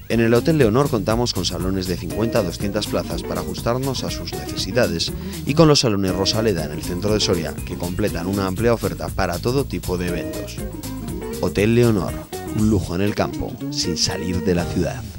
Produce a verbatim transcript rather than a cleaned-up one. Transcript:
En el Hotel Leonor contamos con salones de cincuenta a doscientas plazas para ajustarnos a sus necesidades y con los salones Rosaleda en el centro de Soria, que completan una amplia oferta para todo tipo de eventos. Hotel Leonor, un lujo en el campo, sin salir de la ciudad.